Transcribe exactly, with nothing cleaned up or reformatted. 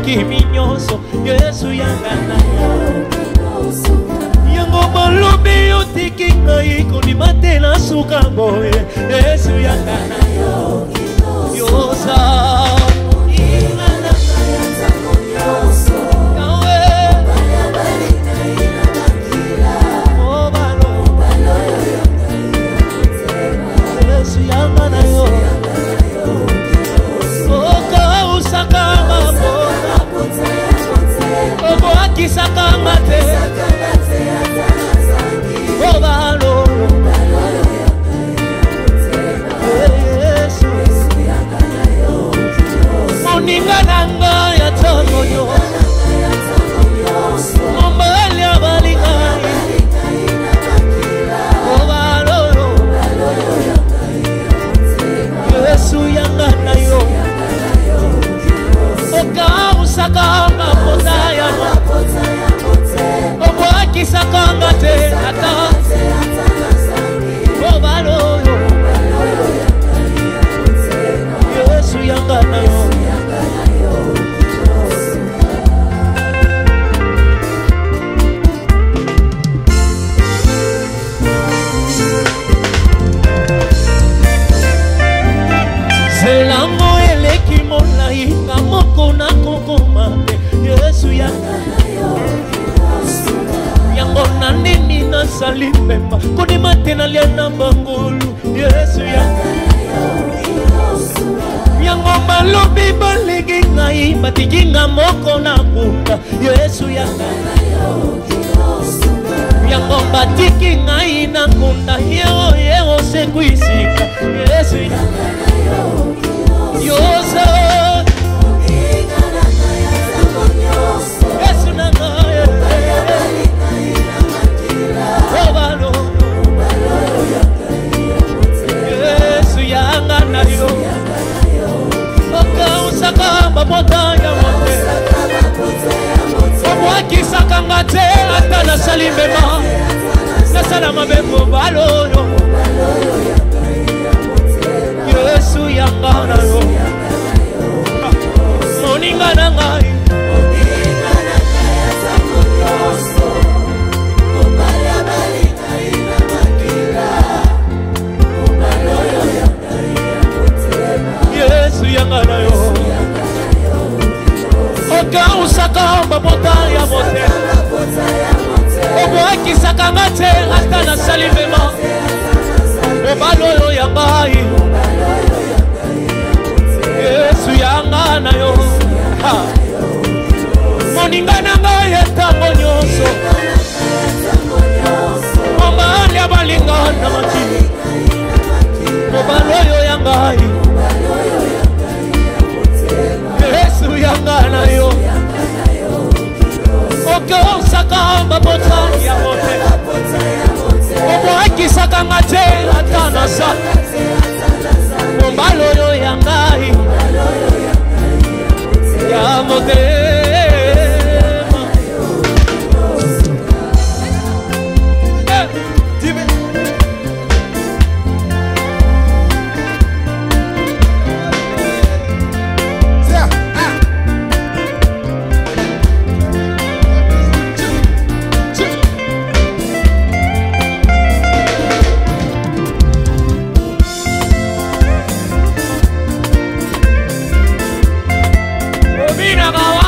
kimi nyonso Yesu yanga na yo yango balobi yo tiki ngai kondima te na suka boye Yesu yanga na yo yosa inga na kaya tango nyonso yawe bali ngai na makila o balo balo yo Yesu yanga na yo oka usaka mabona obo akisaka mate o balo Yesu yanga na yo moninga nanga ya tongo yo mombali abali ngai o balo Yesu yanga na yo oka usaka mapota ya obo akisaka mate ata o balo Yesu yanga na yo Selango eleki molai ngamoko na kokoma Yesu yanga na yo yango nandimi na salimemba kodima tena lia na bangulu Yesu yanga na yo yango balobi balegi ngai batiki ngamoko na bunda Yesu yanga na yo yango batiki ngai na kunda yeo yeo sekwisika Yesu yanga na yo yosa inga na kaya tango nyonso Yesu na kaya bali ngai na makila o balo Yesu yanga na yo oka usaka mabota ya mote obo akisaka ngate ata na salimema na salama bebo balo Yesu yanga na yo moninga na ngai moninga na kaya tango nyonso obali abali ngai na makila obalo yo yanga ya motema Yesu yanga na yo oka usaka mabota ya mote obo akisaka ngate ata na salimema obalo yo yanga Yesu yanga na yo moninga na ngai etango nyonso omali abalinga na makili obalo yo yanga Yesu yanga na yo oke osaka mabota ya mote obo akisaka ngate ata na sa obalo yo yanga ya mote Bina